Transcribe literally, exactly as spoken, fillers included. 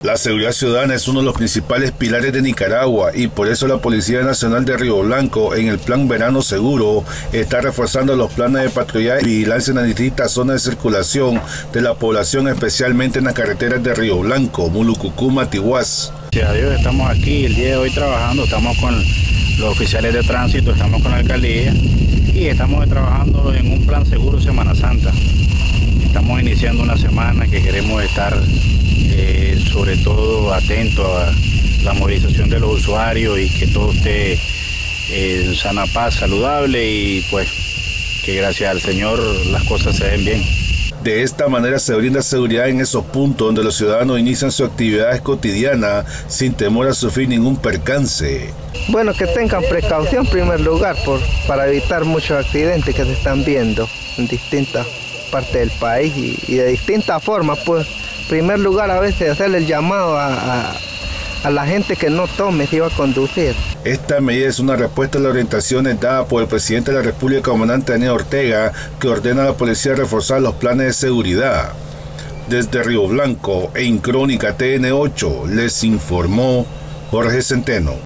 La seguridad ciudadana es uno de los principales pilares de Nicaragua y por eso la Policía Nacional de Río Blanco, en el Plan Verano Seguro, está reforzando los planes de patrullaje y vigilancia en las distintas zonas de circulación de la población, especialmente en las carreteras de Río Blanco, Mulucucú, Matiguás. Gracias a Dios estamos aquí el día de hoy trabajando, estamos con los oficiales de tránsito, estamos con la alcaldía y estamos trabajando en un plan seguro Semana Santa. Estamos iniciando una semana que queremos estar eh, sobre todo atentos a la movilización de los usuarios y que todo esté eh, en sana paz, saludable y pues que gracias al Señor las cosas se den bien. De esta manera se brinda seguridad en esos puntos donde los ciudadanos inician sus actividades cotidianas sin temor a sufrir ningún percance. Bueno, que tengan precaución en primer lugar por, para evitar muchos accidentes que se están viendo en distintas partes del país y, y de distintas formas. Pues, en primer lugar, a veces hacerle el llamado a, a, a la gente que no tome si va a conducir. Esta medida es una respuesta a las orientaciones dadas por el presidente de la República, comandante Daniel Ortega, que ordena a la policía reforzar los planes de seguridad. Desde Río Blanco, en Crónica T N ocho, les informó Jorge Centeno.